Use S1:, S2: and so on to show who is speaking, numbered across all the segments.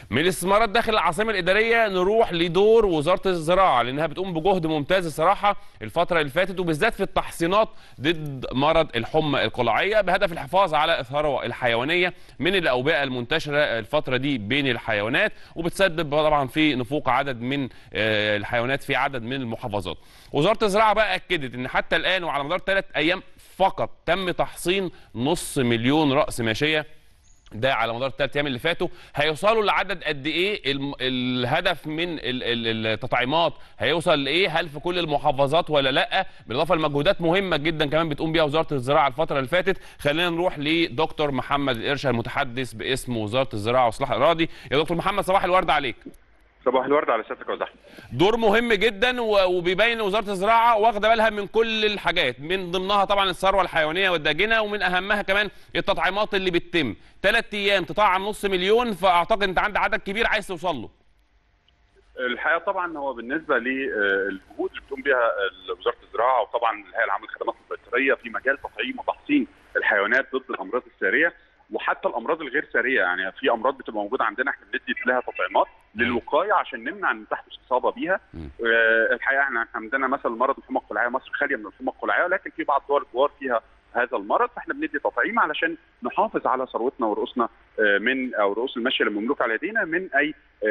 S1: من الاستثمارات داخل العاصمه الاداريه نروح لدور وزاره الزراعه، لانها بتقوم بجهد ممتاز الصراحه الفتره اللي فاتت، وبالذات في التحصينات ضد مرض الحمى القلعيه بهدف الحفاظ على الثروه الحيوانيه من الاوبئه المنتشره الفتره دي بين الحيوانات، وبتسبب طبعا في نفوق عدد من الحيوانات في عدد من المحافظات. وزاره الزراعه بقى اكدت ان حتى الان وعلى مدار 3 ايام فقط تم تحصين نص مليون راس ماشيه. ده على مدار ال3 ايام اللي فاتوا. هيوصلوا لعدد قد ايه؟ الهدف من التطعيمات هيوصل لايه؟ هل في كل المحافظات ولا لا؟ بالاضافه لمجهودات مهمه جدا كمان بتقوم بيها وزاره الزراعه الفتره اللي فاتت. خلينا نروح لدكتور محمد القرشه المتحدث باسم وزاره الزراعه واصلاح الاراضي. يا دكتور محمد، صباح الورد عليك.
S2: صباح الورد على سيادتك يا وزحمه.
S1: دور مهم جدا وبيبين وزاره الزراعه واخده بالها من كل الحاجات، من ضمنها طبعا الثروه الحيوانيه والداجنه، ومن اهمها كمان التطعيمات اللي بتتم. 3 ايام تطعم نص مليون، فاعتقد انت عندك عدد كبير عايز توصل له.
S2: الحقيقه طبعا هو بالنسبه للجهود اللي بتقوم بها وزاره الزراعه وطبعا الهيئه العامه للخدمات البيطريه في مجال تطعيم وتحصين الحيوانات ضد الامراض الساريه وحتى الامراض الغير ساريه. يعني في امراض بتبقى موجوده عندنا احنا بندي لها تطعيمات للوقايه عشان نمنع ان تحدث اصابه بيها. الحقيقه احنا عندنا مثلا مرض الحمى القلعيه، مصر خاليه من الحمى القلعيه، ولكن في بعض دول الجوار فيها هذا المرض، فاحنا بندي تطعيم علشان نحافظ على ثروتنا ورؤوسنا من او رؤوس الماشيه المملوكه على يدينا من اي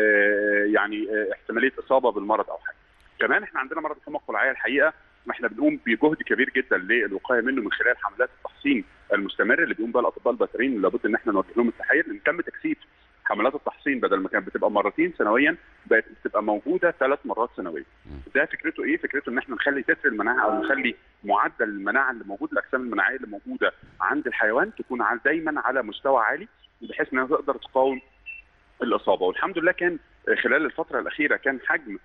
S2: يعني احتماليه اصابه بالمرض او حاجه. كمان احنا عندنا مرض الحمى القلعيه الحقيقه احنا بنقوم بجهد كبير جدا للوقايه منه من خلال حملات التحصين المستمره اللي بيقوم بها الاطباء البيطريين، لابد ان احنا نوجه لهم التحيه لان تم تكثيف حملات التحصين، بدل ما كانت بتبقى مرتين سنويا بقت بتبقى موجوده 3 مرات سنويا. ده فكرته ايه؟ فكرته ان احنا نخلي تتر المناعه او نخلي معدل المناعه اللي موجود، الاجسام المناعيه اللي موجوده عند الحيوان تكون دايما على مستوى عالي بحيث انها تقدر تقاوم الاصابه. والحمد لله كان خلال الفتره الاخيره كان حجم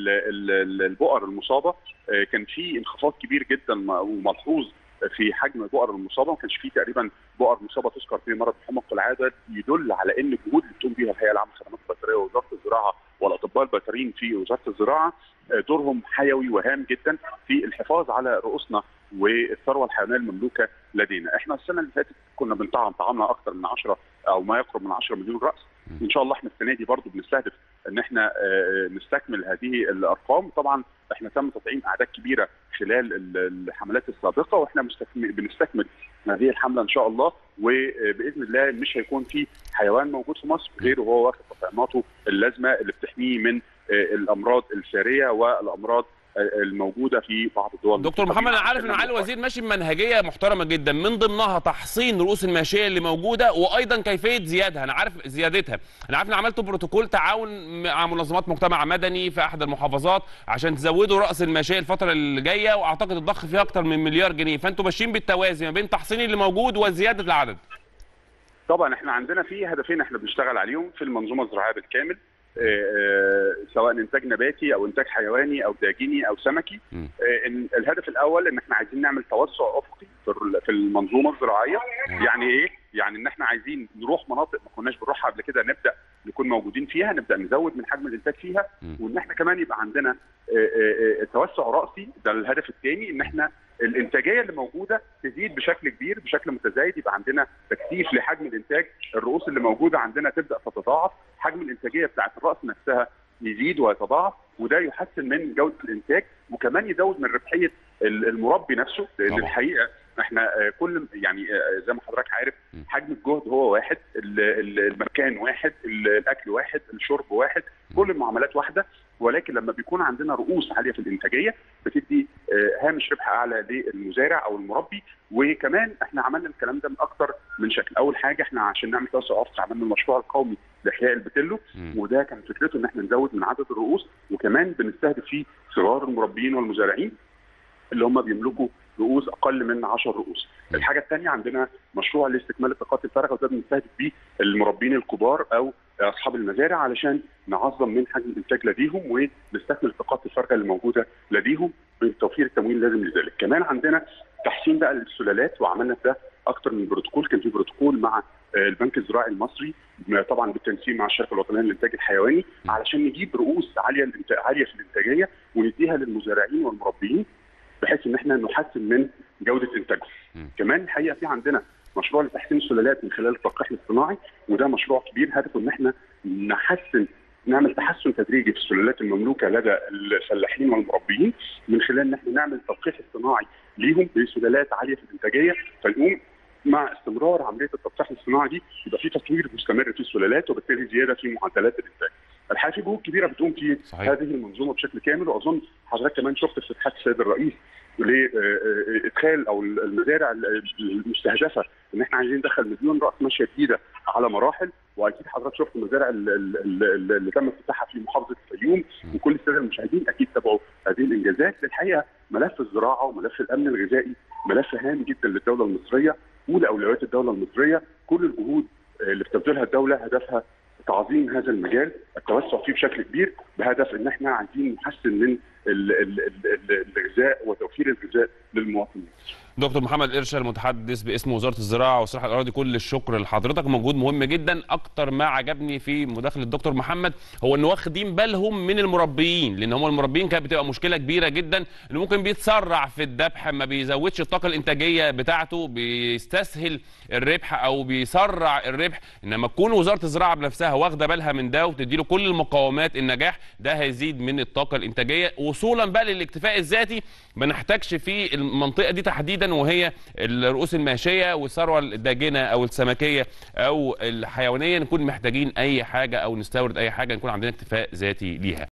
S2: البؤر المصابه كان في انخفاض كبير جدا وملحوظ في حجم البؤر المصابه، ما كانش فيه تقريبا بؤر مصابه تذكر في مرض الحمى القلعيه. ده يدل على ان الجهود اللي بتقوم بها الهيئه العامه للخدمات البيطريه ووزاره الزراعه والاطباء البيطريين في وزاره الزراعه دورهم حيوي وهام جدا في الحفاظ على رؤوسنا والثروه الحيوانيه المملوكه لدينا. احنا السنه اللي فاتت كنا طعمنا اكثر من 10 او ما يقرب من 10 مليون راس. ان شاء الله احنا السنه دي برضو بنستهدف ان احنا نستكمل هذه الارقام. طبعا احنا تم تطعيم اعداد كبيره خلال الحملات السابقه واحنا بنستكمل هذه الحمله ان شاء الله، وباذن الله مش هيكون في حيوان موجود في مصر غير وهو واخد تطعيماته اللازمه اللي بتحميه من الامراض الساريه والامراض الموجوده في بعض الدول.
S1: دكتور محمد، انا عارف ان معالي الوزير ماشي بمنهجيه محترمه جدا، من ضمنها تحصين رؤوس الماشيه اللي موجوده وايضا كيفيه زيادتها. انا عارف زيادتها، انا عارف ان عملتوا بروتوكول تعاون مع منظمات مجتمع مدني في احد المحافظات عشان تزودوا راس الماشيه الفتره اللي جايه، واعتقد الضخ فيها اكتر من مليار جنيه، فانتوا ماشيين بالتوازي ما بين تحصين اللي موجود وزياده العدد.
S2: طبعا احنا عندنا في هدفين احنا بنشتغل عليهم في المنظومه الزراعيه بالكامل، سواء انتاج نباتي او انتاج حيواني او داجيني او سمكي. الهدف الاول ان احنا عايزين نعمل توسع افقي في المنظومه الزراعيه. يعني ايه؟ يعني ان احنا عايزين نروح مناطق ما كناش بنروحها قبل كده، نبدا نكون موجودين فيها، نبدا نزود من حجم الانتاج فيها، وان احنا كمان يبقى عندنا توسع راسي. ده الهدف الثاني، ان احنا الانتاجيه اللي موجوده تزيد بشكل كبير بشكل متزايد، يبقى عندنا تكثيف لحجم الانتاج، الرؤوس اللي موجوده عندنا تبدا تتضاعف، حجم الانتاجيه بتاعت الراس نفسها يزيد ويتضاعف، وده يحسن من جوده الانتاج وكمان يزود من ربحيه المربي نفسه. لان الحقيقه احنا كل يعني زي ما حضرتك عارف حجم الجهد هو واحد، المكان واحد، الاكل واحد، الشرب واحد، كل المعاملات واحده، ولكن لما بيكون عندنا رؤوس عاليه في الانتاجيه بتدي هامش ربح اعلى للمزارع او المربي. وكمان احنا عملنا الكلام ده من اكثر من شكل. اول حاجه احنا عشان نعمل توسع افقي عملنا المشروع القومي لاحياء البتلو، وده كان فكرته ان احنا نزود من عدد الرؤوس، وكمان بنستهدف فيه صغار المربيين والمزارعين اللي هم بيملكوا رؤوس اقل من 10 رؤوس. الحاجه الثانيه عندنا مشروع لاستكمال الطاقات الفارغه، وده بنستهدف بيه المربين الكبار او اصحاب المزارع علشان نعظم من حجم الانتاج لديهم ونستكمل الطاقات الفارغه اللي موجوده لديهم بتوفير التمويل اللازم لذلك. كمان عندنا تحسين بقى للسلالات، وعملنا ده اكثر من بروتوكول. كان في بروتوكول مع البنك الزراعي المصري طبعا بالتنسيق مع الشركه الوطنيه للانتاج الحيواني علشان نجيب رؤوس عاليه في الانتاجيه ونديها للمزارعين والمربيين بحيث ان احنا نحسن من جوده انتاجهم. كمان الحقيقه في عندنا مشروع لتحسين السلالات من خلال التلقيح الاصطناعي، وده مشروع كبير هدفه ان احنا نحسن، نعمل تحسن تدريجي في السلالات المملوكه لدى الفلاحين والمربيين من خلال ان احنا نعمل تلقيح اصطناعي ليهم بسلالات عاليه في الانتاجيه، فنقوم مع استمرار عمليه التلقيح الصناعي دي يبقى في تطوير مستمر في السلالات وبالتالي زياده في معدلات الانتاج. الحقيقه في جهود كبيره بتقوم في هذه المنظومه بشكل كامل، واظن حضرتك كمان شفت افتتاحات السيد الرئيس لادخال او المزارع المستهدفه ان احنا عايزين ندخل مليون راس ماشيه جديده على مراحل، واكيد حضرتك شفت المزارع اللي تم افتتاحها في محافظه الفيوم، وكل الساده المشاهدين اكيد تابعوا هذه الانجازات. الحقيقه ملف الزراعه وملف الامن الغذائي ملف هام جدا للدوله المصريه، اولى اولويات الدوله المصريه، كل الجهود اللي بتبذلها الدوله هدفها تعظيم هذا المجال، التوسع فيه بشكل كبير بهدف ان احنا عايزين نحسن من الغذاء وتوفير الغذاء للمواطنين.
S1: دكتور محمد قرشه المتحدث باسم وزاره الزراعه وصلاح الاراضي، كل الشكر لحضرتك، مجهود مهم جدا. اكتر ما عجبني في مداخله الدكتور محمد هو ان واخدين بالهم من المربيين، لان هم المربيين كانت بتبقى مشكله كبيره جدا انه ممكن بيتسرع في الذبح، ما بيزودش الطاقه الانتاجيه بتاعته، بيستسهل الربح او بيسرع الربح، انما تكون وزاره الزراعه بنفسها واخده بالها من ده وتديله كل المقومات النجاح، ده هيزيد من الطاقه الانتاجيه وصولا بقى للاكتفاء الذاتي. ما نحتاجش في المنطقه دي تحديدا وهي الرؤوس الماشيه والثروه الداجنه او السمكيه او الحيوانيه، نكون محتاجين اي حاجه او نستورد اي حاجه، نكون عندنا اكتفاء ذاتي ليها.